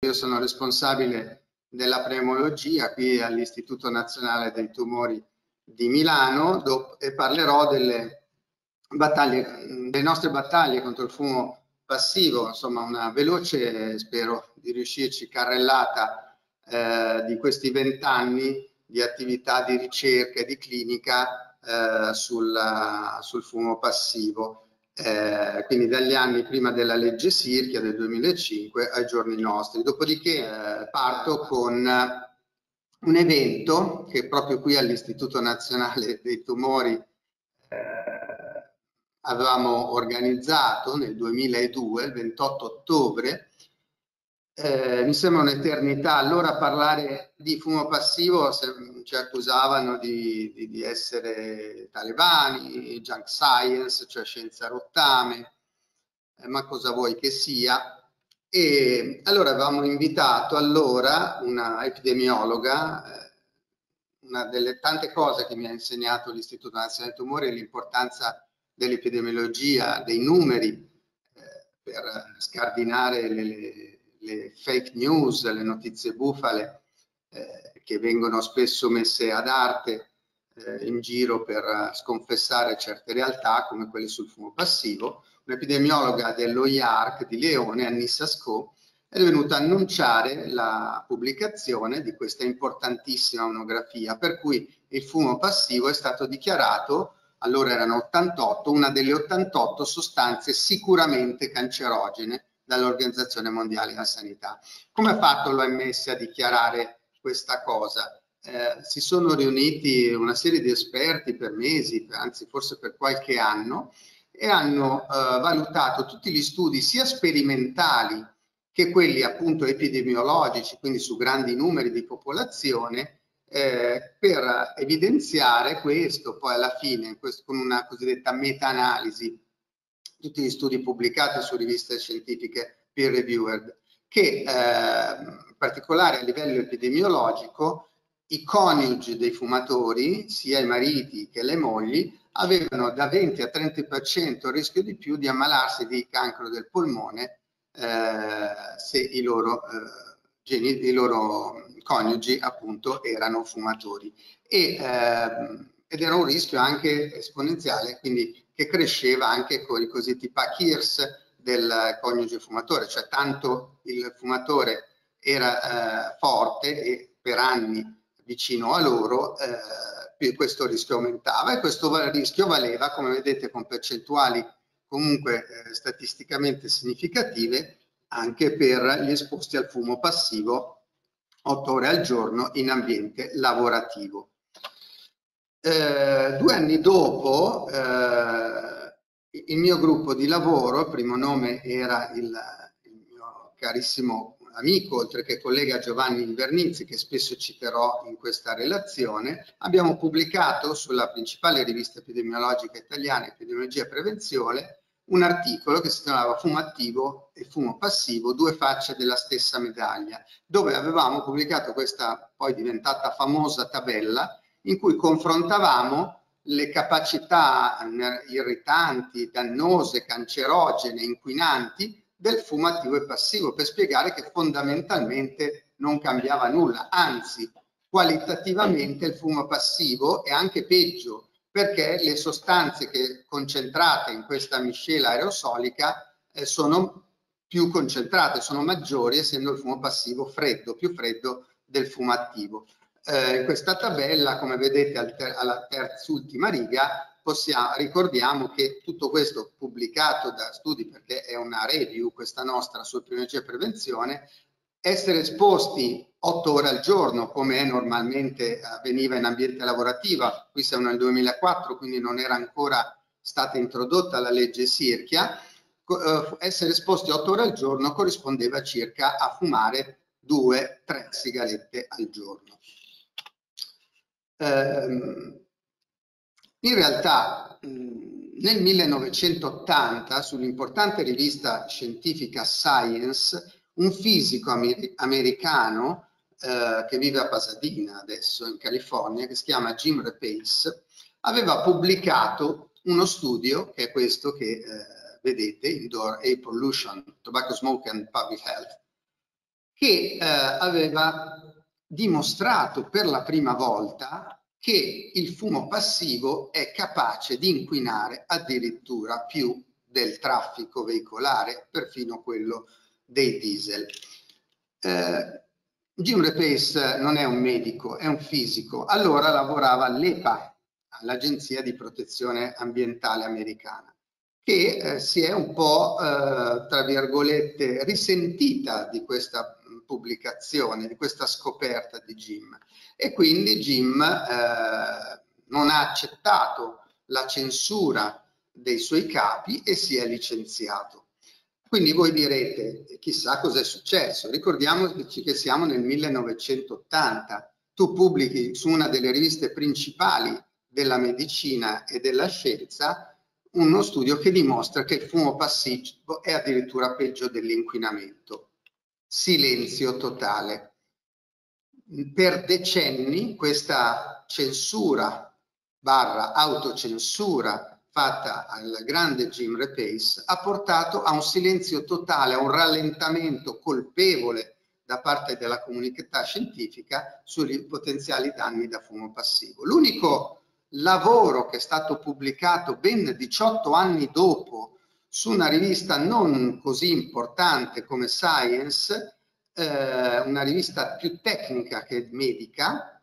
Io sono responsabile della pneumologia qui all'Istituto Nazionale dei Tumori di Milano e parlerò delle nostre battaglie contro il fumo passivo, insomma una veloce, spero di riuscirci, carrellata di questi 20 anni di attività di ricerca e di clinica sul fumo passivo. Quindi dagli anni prima della legge Sirchia del 2005 ai giorni nostri. Dopodiché parto con un evento che proprio qui all'Istituto Nazionale dei Tumori avevamo organizzato nel 2002, il 28 ottobre. Mi sembra un'eternità allora parlare di fumo passivo, ci accusavano di essere talebani, junk science, cioè scienza rottame, ma cosa vuoi che sia. E allora avevamo invitato allora una epidemiologa, una delle tante cose che mi ha insegnato l'Istituto Nazionale dei Tumori è l'importanza dell'epidemiologia, dei numeri per scardinare le fake news, le notizie bufale che vengono spesso messe ad arte in giro per sconfessare certe realtà come quelle sul fumo passivo. Un'epidemiologa dello IARC di Leone, Annissa Sco, è venuta a annunciare la pubblicazione di questa importantissima monografia per cui il fumo passivo è stato dichiarato, allora erano 88, una delle 88 sostanze sicuramente cancerogene dall'Organizzazione Mondiale della Sanità. Come ha fatto l'OMS a dichiarare questa cosa? Si sono riuniti una serie di esperti per mesi, anzi forse per qualche anno, e hanno valutato tutti gli studi sia sperimentali che quelli appunto epidemiologici, quindi su grandi numeri di popolazione, per evidenziare questo. Poi alla fine, con una cosiddetta meta-analisi, tutti gli studi pubblicati su riviste scientifiche peer-reviewed, che in particolare a livello epidemiologico i coniugi dei fumatori, sia i mariti che le mogli, avevano da 20 a 30% il rischio di più di ammalarsi di cancro del polmone se i loro coniugi appunto erano fumatori ed era un rischio anche esponenziale, quindi che cresceva anche con i cosiddetti Pakirs del coniuge fumatore, cioè tanto il fumatore era forte e per anni vicino a loro, più questo rischio aumentava, e questo rischio valeva, come vedete, con percentuali comunque statisticamente significative anche per gli esposti al fumo passivo 8 ore al giorno in ambiente lavorativo. 2 anni dopo il mio gruppo di lavoro, il primo nome era il mio carissimo amico, oltre che collega Giovanni Invernizzi, che spesso citerò in questa relazione, abbiamo pubblicato sulla principale rivista epidemiologica italiana, Epidemiologia e Prevenzione, un articolo che si chiamava Fumo attivo e fumo passivo, due facce della stessa medaglia, dove avevamo pubblicato questa poi diventata famosa tabella in cui confrontavamo le capacità irritanti, dannose, cancerogene, inquinanti del fumo attivo e passivo, per spiegare che fondamentalmente non cambiava nulla, anzi qualitativamente il fumo passivo è anche peggio, perché le sostanze che concentrate in questa miscela aerosolica sono più concentrate, sono maggiori, essendo il fumo passivo freddo, più freddo del fumo attivo. In questa tabella, come vedete alla terz'ultima riga, ricordiamo che tutto questo pubblicato da studi, perché è una review questa nostra su epidemiologia e prevenzione, essere esposti 8 ore al giorno, come normalmente avveniva in ambiente lavorativo, qui siamo nel 2004, quindi non era ancora stata introdotta la legge Sirchia, essere esposti 8 ore al giorno corrispondeva circa a fumare 2-3 sigarette al giorno. In realtà nel 1980 sull'importante rivista scientifica Science un fisico americano che vive a Pasadena adesso in California, che si chiama Jim Repace, aveva pubblicato uno studio che è questo che vedete, Indoor Air Pollution, Tobacco Smoke and Public Health, che aveva dimostrato per la prima volta che il fumo passivo è capace di inquinare addirittura più del traffico veicolare, perfino quello dei diesel. Jim Repace non è un medico, è un fisico. Allora lavorava all'EPA, all'Agenzia di Protezione Ambientale americana, che si è un po', tra virgolette, risentita di questa pubblicazione, di questa scoperta di Jim. E quindi Jim non ha accettato la censura dei suoi capi e si è licenziato. Quindi voi direte, chissà cosa è successo. Ricordiamoci che siamo nel 1980. Tu pubblichi su una delle riviste principali della medicina e della scienza uno studio che dimostra che il fumo passivo è addirittura peggio dell'inquinamento. Silenzio totale. Per decenni questa censura barra autocensura fatta al grande Jim Repace ha portato a un silenzio totale, a un rallentamento colpevole da parte della comunità scientifica sui potenziali danni da fumo passivo. L'unico lavoro che è stato pubblicato ben 18 anni dopo su una rivista non così importante come Science, una rivista più tecnica che medica,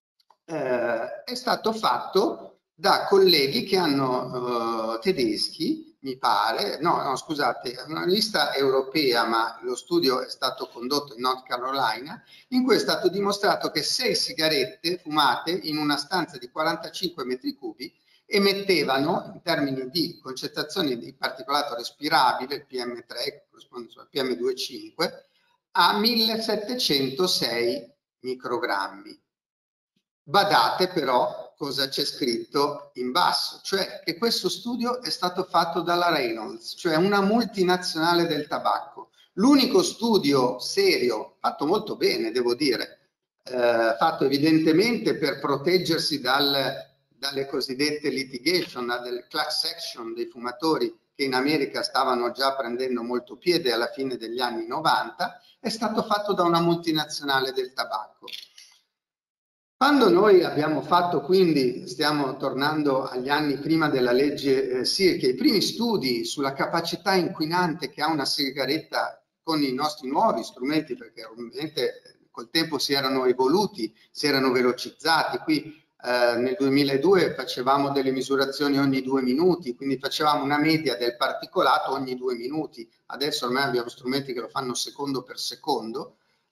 è stato fatto da colleghi che hanno tedeschi, mi pare, no, scusate, una rivista europea, ma lo studio è stato condotto in North Carolina, in cui è stato dimostrato che 6 sigarette fumate in una stanza di 45 metri cubi emettevano, in termini di concentrazione di particolato respirabile, il PM3, corrisponde al PM2,5, a 1706 microgrammi. Badate però cosa c'è scritto in basso, cioè che questo studio è stato fatto dalla Reynolds, cioè una multinazionale del tabacco. L'unico studio serio, fatto molto bene, devo dire, fatto evidentemente per proteggersi dalle cosiddette litigation, dalle class action dei fumatori che in America stavano già prendendo molto piede alla fine degli anni 90, è stato fatto da una multinazionale del tabacco. Quando noi abbiamo fatto, quindi stiamo tornando agli anni prima della legge Sirchia, i primi studi sulla capacità inquinante che ha una sigaretta con i nostri nuovi strumenti, perché ovviamente col tempo si erano evoluti, si erano velocizzati. Qui nel 2002 facevamo delle misurazioni ogni 2 minuti, quindi facevamo una media del particolato ogni 2 minuti. Adesso ormai abbiamo strumenti che lo fanno secondo per secondo.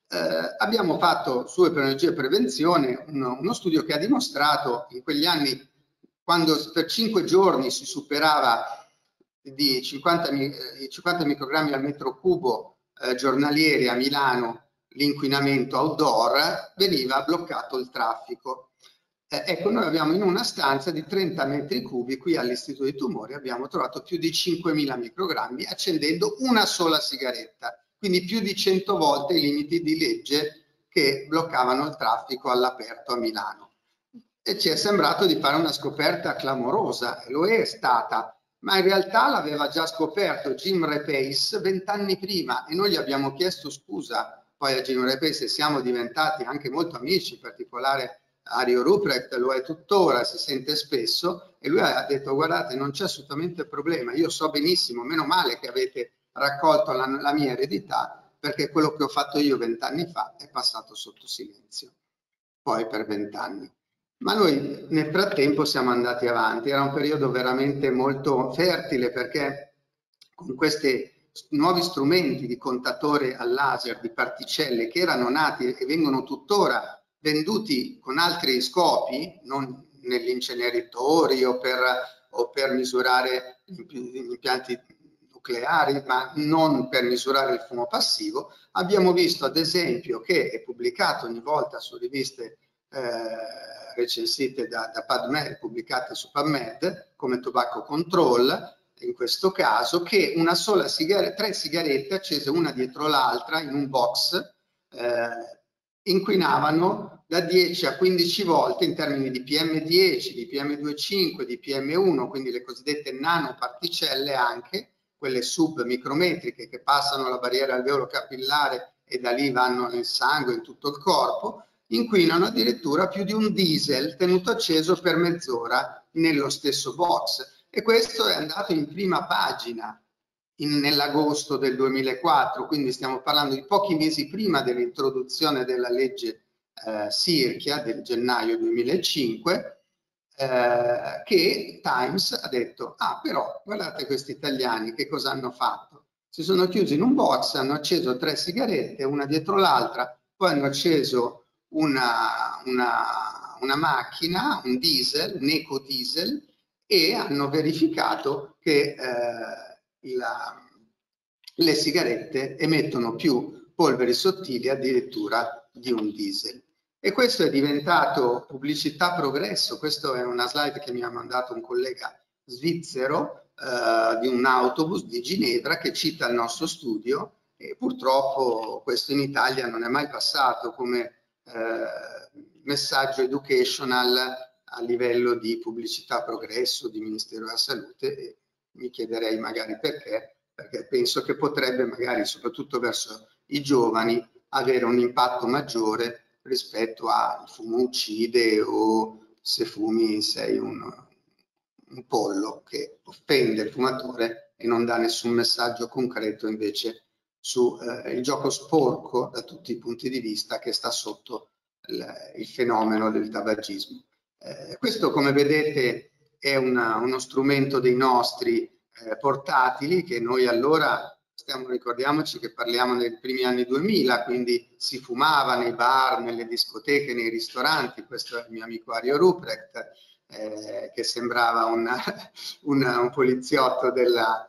Abbiamo fatto su epidemiologia e prevenzione uno studio che ha dimostrato in quegli anni, quando per 5 giorni si superava di 50 microgrammi al metro cubo giornalieri a Milano l'inquinamento outdoor, veniva bloccato il traffico. Ecco, noi abbiamo in una stanza di 30 metri cubi qui all'Istituto dei Tumori abbiamo trovato più di 5.000 microgrammi accendendo una sola sigaretta. Quindi più di 100 volte i limiti di legge che bloccavano il traffico all'aperto a Milano. E ci è sembrato di fare una scoperta clamorosa, lo è stata, ma in realtà l'aveva già scoperto Jim Repace 20 anni prima e noi gli abbiamo chiesto scusa poi a Jim Repace e siamo diventati anche molto amici, in particolare Ario Ruprecht lo è tuttora, si sente spesso e lui ha detto guardate non c'è assolutamente problema, io so benissimo, meno male che avete raccolto la mia eredità perché quello che ho fatto io 20 anni fa è passato sotto silenzio, poi per 20 anni. Ma noi nel frattempo siamo andati avanti, era un periodo veramente molto fertile perché con questi nuovi strumenti di contatore al laser di particelle che erano nati e vengono tuttora venduti con altri scopi, non negli inceneritori o per misurare impianti nucleari, ma non per misurare il fumo passivo, abbiamo visto ad esempio che è pubblicato ogni volta su riviste recensite da PubMed, pubblicate su PubMed come Tobacco Control, in questo caso, che una sola sigaretta, 3 sigarette accese una dietro l'altra in un box inquinavano da 10 a 15 volte in termini di PM10, di PM2,5, di PM1, quindi le cosiddette nanoparticelle anche, quelle submicrometriche che passano la barriera alveolo capillare e da lì vanno nel sangue, in tutto il corpo, inquinano addirittura più di un diesel tenuto acceso per mezz'ora nello stesso box. E questo è andato in prima pagina nell'agosto del 2004, quindi stiamo parlando di pochi mesi prima dell'introduzione della legge Sirchia del gennaio 2005, che Times ha detto: ah, però guardate questi italiani che cosa hanno fatto, si sono chiusi in un box, hanno acceso 3 sigarette una dietro l'altra, poi hanno acceso una macchina, un diesel, un ecodiesel, e hanno verificato che le sigarette emettono più polveri sottili addirittura di un diesel. E questo è diventato pubblicità progresso. Questa è una slide che mi ha mandato un collega svizzero di un autobus di Ginevra che cita il nostro studio, e purtroppo questo in Italia non è mai passato come messaggio educational a livello di pubblicità progresso di Ministero della Salute, e mi chiederei magari perché penso che potrebbe magari, soprattutto verso i giovani, avere un impatto maggiore rispetto a il fumo uccide o se fumi sei un pollo, che offende il fumatore e non dà nessun messaggio concreto invece su il gioco sporco da tutti i punti di vista che sta sotto il fenomeno del tabagismo. Questo, come vedete, è uno strumento dei nostri portatili, che noi allora ricordiamoci che parliamo dei primi anni 2000, quindi si fumava nei bar, nelle discoteche, nei ristoranti. Questo è il mio amico Ario Ruprecht, che sembrava un poliziotto della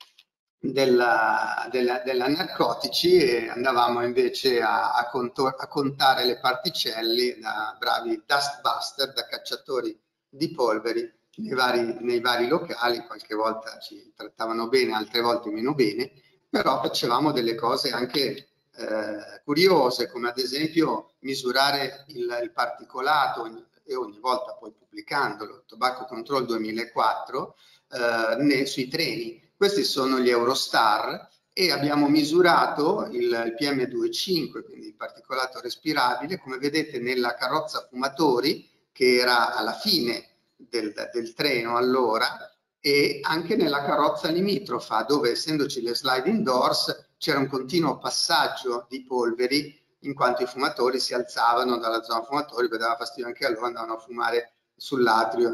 narcotici, e andavamo invece a contare le particelle da bravi dustbuster, da cacciatori di polveri nei vari locali. Qualche volta ci trattavano bene, altre volte meno bene, però facevamo delle cose anche curiose, come ad esempio misurare il particolato, e ogni volta poi pubblicandolo, Tobacco Control 2004, sui treni. Questi sono gli Eurostar, e abbiamo misurato il PM2,5, quindi il particolato respirabile, come vedete nella carrozza fumatori, che era alla fine del treno allora, e anche nella carrozza limitrofa, dove, essendoci le sliding doors, c'era un continuo passaggio di polveri, in quanto i fumatori si alzavano dalla zona fumatori, poi dava fastidio anche a loro, andavano a fumare sull'atrio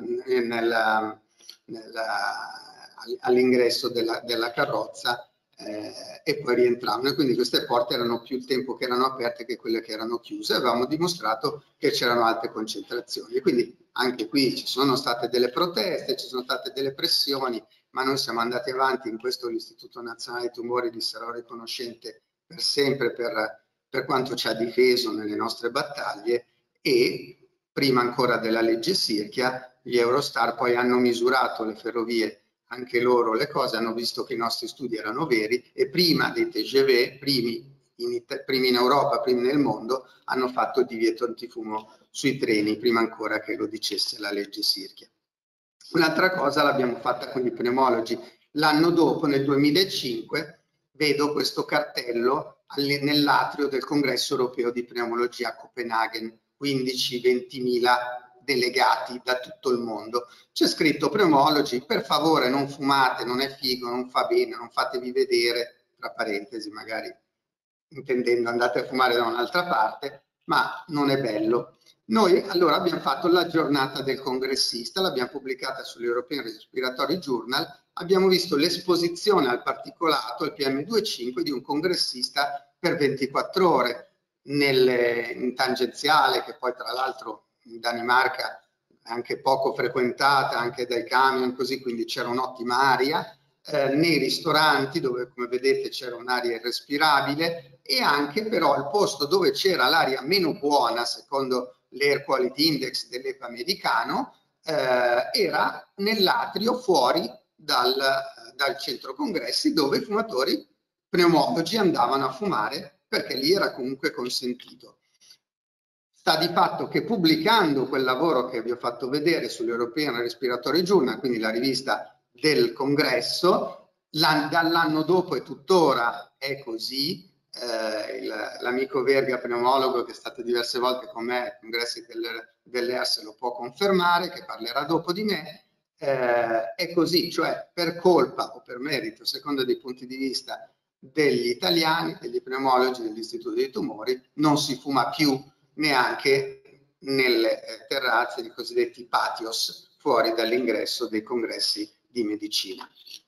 all'ingresso della carrozza, e poi rientravano, e quindi queste porte erano più il tempo che erano aperte che quelle che erano chiuse. Avevamo dimostrato che c'erano alte concentrazioni, e quindi anche qui ci sono state delle proteste, ci sono state delle pressioni, ma noi siamo andati avanti. In questo l'Istituto Nazionale dei Tumori gli sarò riconoscente per sempre per quanto ci ha difeso nelle nostre battaglie. E prima ancora della legge Sirchia, gli Eurostar poi hanno misurato le ferrovie, anche loro le cose, hanno visto che i nostri studi erano veri, e prima dei TGV, primi in Europa, primi nel mondo, hanno fatto il divieto antifumo sui treni, prima ancora che lo dicesse la legge Sirchia. Un'altra cosa l'abbiamo fatta con i pneumologi. L'anno dopo, nel 2005, vedo questo cartello nell'atrio del Congresso Europeo di Pneumologia a Copenaghen, 15-20 mila delegati da tutto il mondo. C'è scritto: pneumologi, per favore non fumate, non è figo, non fa bene, non fatevi vedere, tra parentesi magari intendendo andate a fumare da un'altra parte, ma non è bello. Noi allora abbiamo fatto la giornata del congressista, l'abbiamo pubblicata sull'European Respiratory Journal, abbiamo visto l'esposizione al particolato, al PM2,5, di un congressista per 24 ore in tangenziale, che poi tra l'altro in Danimarca è anche poco frequentata, anche dai camion, così, quindi c'era un'ottima aria, nei ristoranti dove, come vedete, c'era un'aria irrespirabile, e anche però il posto dove c'era l'aria meno buona, secondo l'Air Quality Index dell'EPA americano, era nell'atrio fuori dal centro congressi, dove i fumatori pneumologi andavano a fumare, perché lì era comunque consentito. Sta di fatto che, pubblicando quel lavoro che vi ho fatto vedere sull'European Respiratory Journal, quindi la rivista del congresso, dall'anno dopo e tuttora è così, l'amico Verga, pneumologo, che è stato diverse volte con me ai congressi dell'ERS, lo può confermare, che parlerà dopo di me. È così, cioè per colpa o per merito, secondo dei punti di vista degli italiani, degli pneumologi dell'Istituto dei Tumori, non si fuma più neanche nelle terrazze, i cosiddetti patios, fuori dall'ingresso dei congressi di medicina.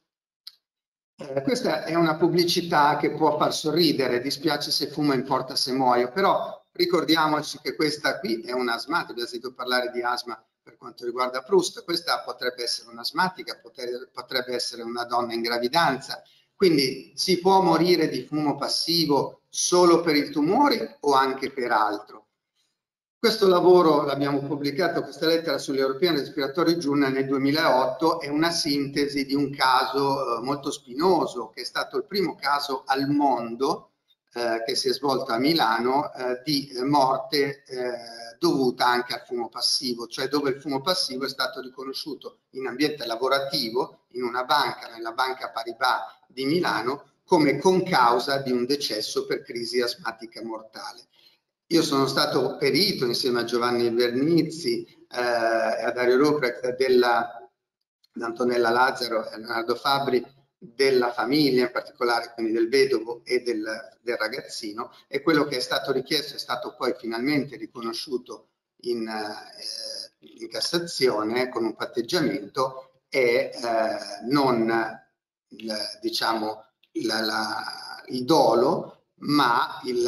Questa è una pubblicità che può far sorridere, dispiace se fumo, importa se muoio, però ricordiamoci che questa qui è un'asmatica, abbiamo sentito parlare di asma per quanto riguarda Proust, questa potrebbe essere un'asmatica, potrebbe essere una donna in gravidanza, quindi si può morire di fumo passivo solo per il tumore o anche per altro. Questo lavoro l'abbiamo pubblicato, questa lettera sull'European Respiratory Journal nel 2008, è una sintesi di un caso molto spinoso, che è stato il primo caso al mondo che si è svolto a Milano di morte dovuta anche al fumo passivo, cioè dove il fumo passivo è stato riconosciuto in ambiente lavorativo, in una banca, nella Banca Paribas di Milano, come concausa di un decesso per crisi asmatica mortale. Io sono stato perito insieme a Giovanni Vernizzi e a Dario Ruprecht da Antonella Lazzaro e Leonardo Fabbri della famiglia, in particolare quindi del vedovo e del ragazzino, e quello che è stato richiesto è stato poi finalmente riconosciuto in Cassazione con un patteggiamento e non diciamo il dolo, ma il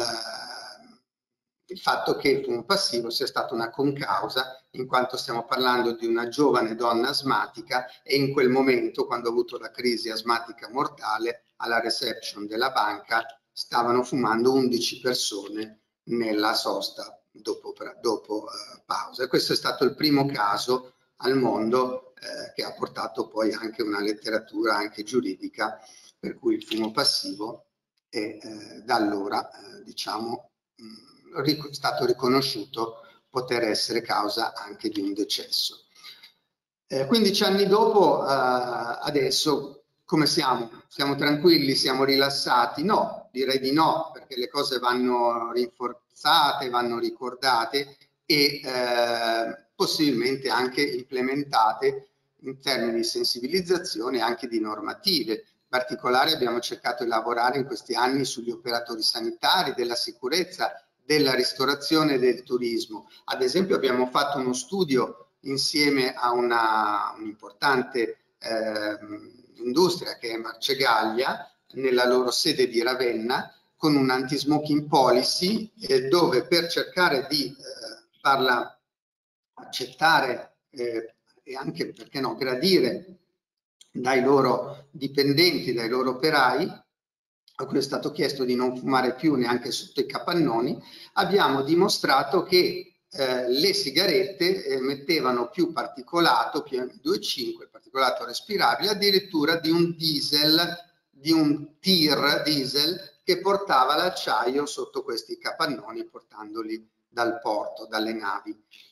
fatto che il fumo passivo sia stata una concausa, in quanto stiamo parlando di una giovane donna asmatica e in quel momento, quando ha avuto la crisi asmatica mortale, alla reception della banca stavano fumando 11 persone nella sosta dopo pausa. E questo è stato il primo caso al mondo che ha portato poi anche una letteratura anche giuridica, per cui il fumo passivo è da allora diciamo è stato riconosciuto poter essere causa anche di un decesso. 15 anni dopo, adesso come siamo? Siamo tranquilli? Siamo rilassati? No, direi di no, perché le cose vanno rinforzate, vanno ricordate e possibilmente anche implementate in termini di sensibilizzazione e anche di normative. In particolare abbiamo cercato di lavorare in questi anni sugli operatori sanitari, della sicurezza, della ristorazione e del turismo. Ad esempio abbiamo fatto uno studio insieme a un'importante industria che è Marcegaglia, nella loro sede di Ravenna, con un anti-smoking policy dove per cercare di farla accettare e anche, perché no, gradire dai loro dipendenti, dai loro operai, a cui è stato chiesto di non fumare più neanche sotto i capannoni, abbiamo dimostrato che le sigarette mettevano più particolato, PM2,5, particolato respirabile, addirittura di un diesel, di un tir diesel che portava l'acciaio sotto questi capannoni, portandoli dal porto, dalle navi.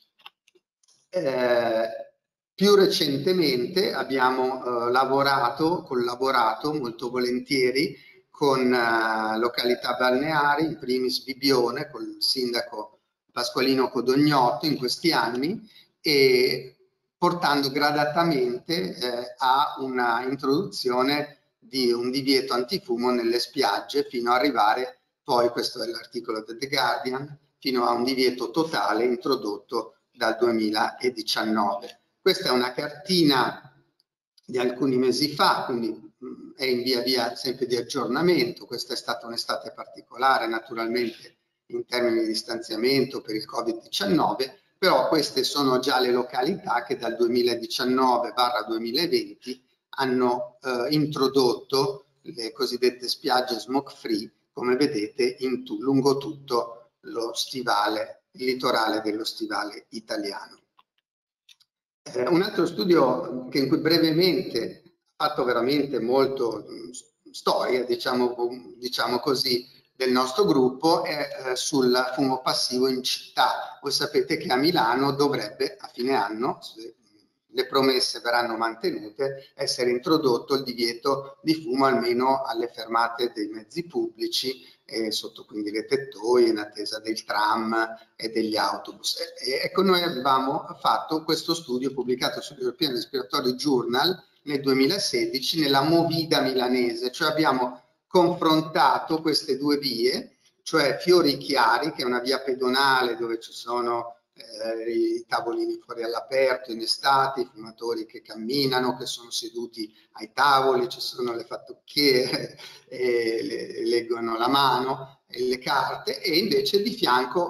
Più recentemente abbiamo collaborato molto volentieri con località balneari, in primis Bibbione, con il sindaco Pasqualino Codognotto in questi anni, e portando gradatamente a una introduzione di un divieto antifumo nelle spiagge, fino ad arrivare poi, questo è l'articolo del The Guardian, fino a un divieto totale introdotto dal 2019. Questa è una cartina di alcuni mesi fa, quindi è in via sempre di aggiornamento. Questa è stata un'estate particolare, naturalmente, in termini di distanziamento per il Covid-19, però queste sono già le località che dal 2019/2020 hanno introdotto le cosiddette spiagge smoke free, come vedete lungo tutto lo stivale, il litorale dello stivale italiano. Un altro studio in cui brevemente ha fatto veramente molto storia, diciamo così, del nostro gruppo è sul fumo passivo in città. Voi sapete che a Milano dovrebbe a fine anno, se le promesse verranno mantenute, essere introdotto il divieto di fumo almeno alle fermate dei mezzi pubblici sotto quindi le tettoie in attesa del tram e degli autobus. Ecco, noi avevamo fatto questo studio pubblicato sull'European Respiratory Journal nel 2016 nella Movida milanese, cioè abbiamo confrontato queste due vie, cioè Fiori Chiari, che è una via pedonale dove ci sono i tavolini fuori all'aperto in estate, i fumatori che camminano, che sono seduti ai tavoli, ci sono le fattucchiere, leggono la mano e le carte, e invece di fianco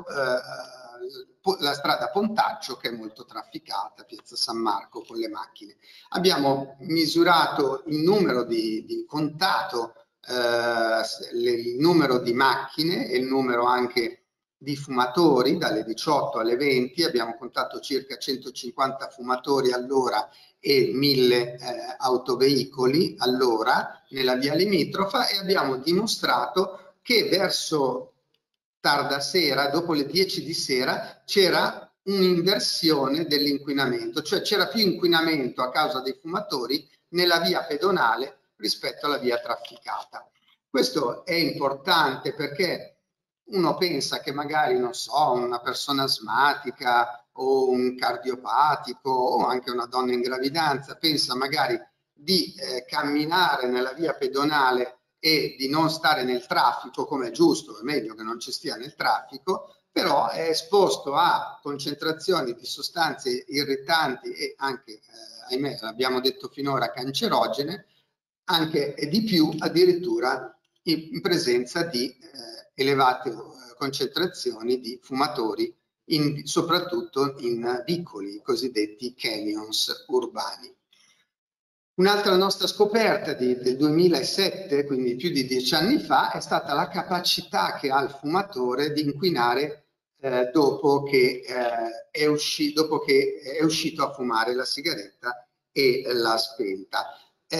la strada Pontaccio, che è molto trafficata, Piazza San Marco, con le macchine. Abbiamo misurato il numero contato il numero di macchine e il numero anche di fumatori dalle 18 alle 20, abbiamo contato circa 150 fumatori all'ora e 1000 autoveicoli all'ora nella via limitrofa, e abbiamo dimostrato che verso tarda sera, dopo le 10 di sera, c'era un'inversione dell'inquinamento, cioè c'era più inquinamento a causa dei fumatori nella via pedonale rispetto alla via trafficata. Questo è importante perché uno pensa che magari, non so, una persona asmatica o un cardiopatico o anche una donna in gravidanza pensa magari di camminare nella via pedonale e di non stare nel traffico, come è giusto, è meglio che non ci stia nel traffico, però è esposto a concentrazioni di sostanze irritanti e anche, ahimè, l'abbiamo detto finora, cancerogene, anche e di più addirittura in presenza di elevate concentrazioni di fumatori, soprattutto in vicoli, cosiddetti canyons urbani. Un'altra nostra scoperta del 2007, quindi più di 10 anni fa, è stata la capacità che ha il fumatore di inquinare dopo che è uscito a fumare la sigaretta e l'ha spenta.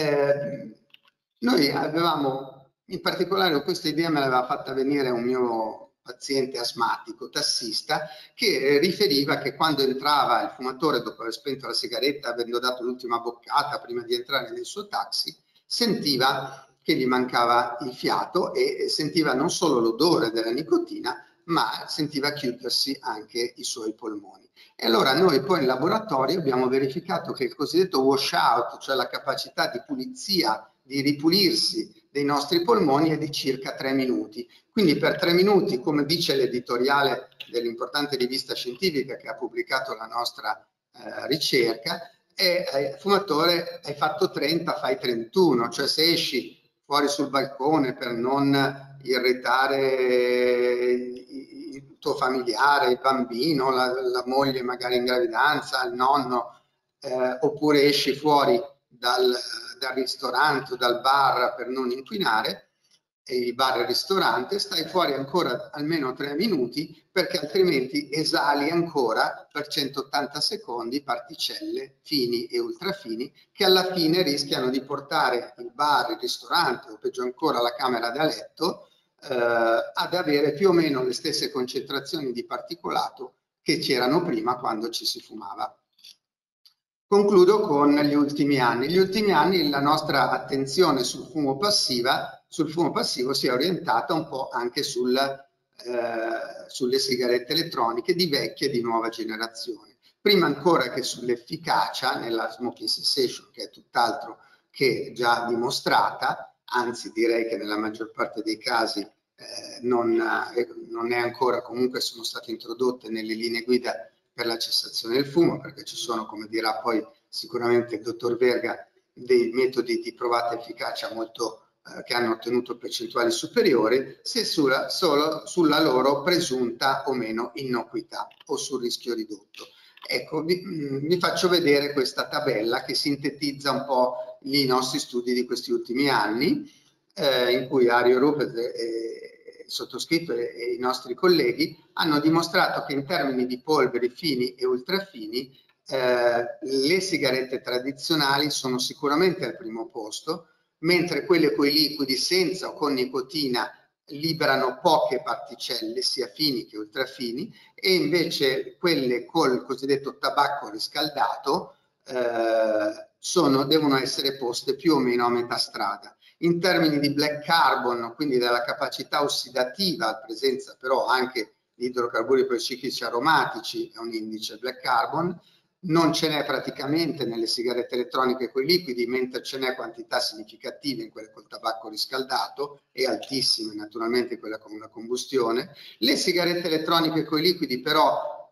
Noi avevamo, in particolare questa idea me l'aveva fatta venire un mio paziente asmatico, tassista, che riferiva che quando entrava il fumatore dopo aver spento la sigaretta, avendo dato l'ultima boccata prima di entrare nel suo taxi, sentiva che gli mancava il fiato e sentiva non solo l'odore della nicotina, ma sentiva chiudersi anche i suoi polmoni. E allora noi poi in laboratorio abbiamo verificato che il cosiddetto washout, cioè la capacità di pulizia, di ripulirsi dei nostri polmoni, è di circa 3 minuti. Quindi per 3 minuti, come dice l'editoriale dell'importante rivista scientifica che ha pubblicato la nostra ricerca, fumatore, hai fatto 30, fai 31, cioè se esci fuori sul balcone per non irritare il tuo familiare, il bambino, la moglie magari in gravidanza, il nonno, oppure esci fuori dal ristorante o dal bar per non inquinare, il bar e il ristorante, stai fuori ancora almeno 3 minuti, perché altrimenti esali ancora per 180 secondi particelle fini e ultrafini che alla fine rischiano di portare il bar, il ristorante o peggio ancora la camera da letto ad avere più o meno le stesse concentrazioni di particolato che c'erano prima quando ci si fumava. Concludo con gli ultimi anni. Negli ultimi anni la nostra attenzione sul fumo passivo si è orientata un po' anche sulle sigarette elettroniche di vecchia e di nuova generazione. Prima ancora che sull'efficacia nella smoking cessation, che è tutt'altro che già dimostrata, anzi direi che nella maggior parte dei casi non è ancora, comunque sono state introdotte nelle linee guida per la cessazione del fumo, perché ci sono, come dirà poi sicuramente il dottor Verga, dei metodi di provata efficacia molto che hanno ottenuto percentuali superiori, se solo sulla loro presunta o meno innocuità o sul rischio ridotto. Ecco, vi faccio vedere questa tabella che sintetizza un po' i nostri studi di questi ultimi anni, in cui Ario Rupert sottoscritto e i nostri colleghi hanno dimostrato che in termini di polveri fini e ultrafini le sigarette tradizionali sono sicuramente al primo posto, mentre quelle con i liquidi senza o con nicotina liberano poche particelle sia fini che ultrafini, e invece quelle col cosiddetto tabacco riscaldato devono essere poste più o meno a metà strada. In termini di black carbon, quindi della capacità ossidativa, presenza però anche di idrocarburi policiclici aromatici, è un indice black carbon, non ce n'è praticamente nelle sigarette elettroniche con i liquidi, mentre ce n'è quantità significative in quelle col tabacco riscaldato e altissime naturalmente quella con la combustione. Le sigarette elettroniche con i liquidi però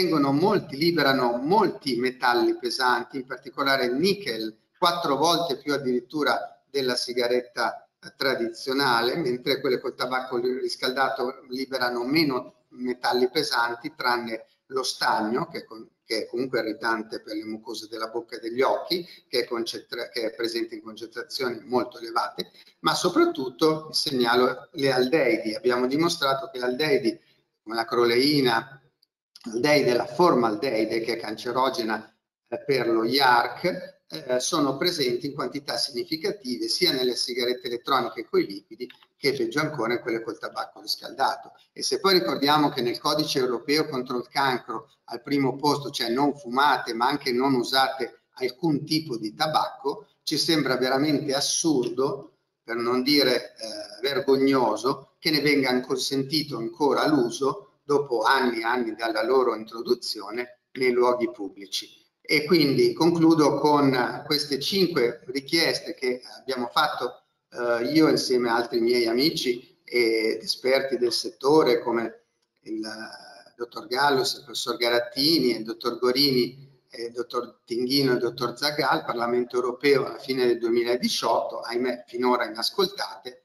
liberano molti metalli pesanti, in particolare il nickel, 4 volte più addirittura della sigaretta tradizionale, mentre quelle col tabacco riscaldato liberano meno metalli pesanti, tranne lo stagno, che è comunque irritante per le mucose della bocca e degli occhi, che è presente in concentrazioni molto elevate, ma soprattutto segnalo le aldeidi. Abbiamo dimostrato che aldeidi come la croleina, aldeide, la formaldeide, che è cancerogena per lo IARC, sono presenti in quantità significative sia nelle sigarette elettroniche con i liquidi che peggio ancora in quelle col tabacco riscaldato. E se poi ricordiamo che nel codice europeo contro il cancro al primo posto c'è non fumate ma anche non usate alcun tipo di tabacco, ci sembra veramente assurdo, per non dire vergognoso, che ne venga consentito ancora l'uso dopo anni e anni dalla loro introduzione nei luoghi pubblici. E quindi concludo con queste 5 richieste che abbiamo fatto io insieme a altri miei amici ed esperti del settore come il dottor Gallus, il professor Garattini, il dottor Gorini, il dottor Tinghino e il dottor Zagà al Parlamento europeo alla fine del 2018, ahimè finora inascoltate,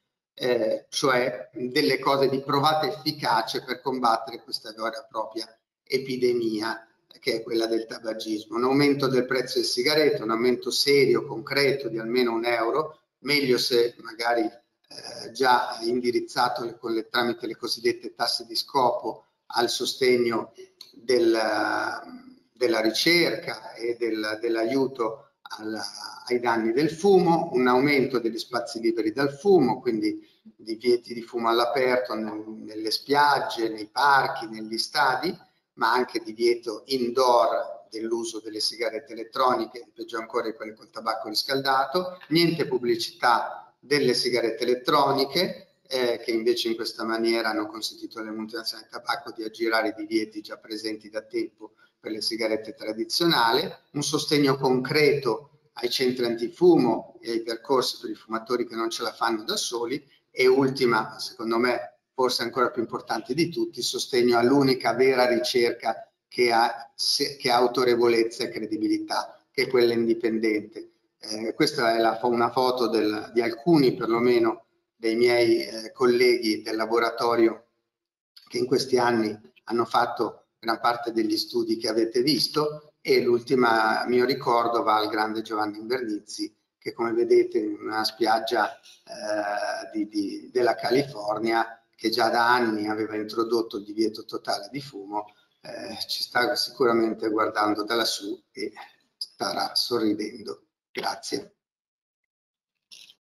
cioè delle cose di provata efficace per combattere questa vera e propria epidemia che è quella del tabagismo. Un aumento del prezzo delle sigarette, un aumento serio, concreto di almeno €1, meglio se magari già indirizzato tramite le cosiddette tasse di scopo al sostegno della ricerca e dell'aiuto ai danni del fumo, un aumento degli spazi liberi dal fumo, quindi divieti di fumo all'aperto nelle spiagge, nei parchi, negli stadi, ma anche divieto indoor dell'uso delle sigarette elettroniche, peggio ancora di quelle col tabacco riscaldato, niente pubblicità delle sigarette elettroniche, che invece in questa maniera hanno consentito alle multinazionali del tabacco di aggirare i divieti già presenti da tempo per le sigarette tradizionali, un sostegno concreto ai centri antifumo e ai percorsi per i fumatori che non ce la fanno da soli e ultima, secondo me, forse ancora più importante di tutti, il sostegno all'unica vera ricerca che ha autorevolezza e credibilità, che è quella indipendente. Questa è una foto di alcuni perlomeno dei miei colleghi del laboratorio che in questi anni hanno fatto gran parte degli studi che avete visto e l'ultimo mio ricordo va al grande Giovanni Invernizzi che come vedete in una spiaggia della California che già da anni aveva introdotto il divieto totale di fumo, ci sta sicuramente guardando da lassù e starà sorridendo. Grazie.